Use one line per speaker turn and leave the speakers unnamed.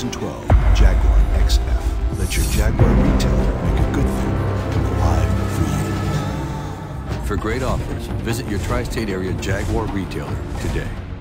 2012 Jaguar XF. Let your Jaguar retailer make a good thing come alive for you.
For great offers, visit your tri-state area Jaguar retailer today.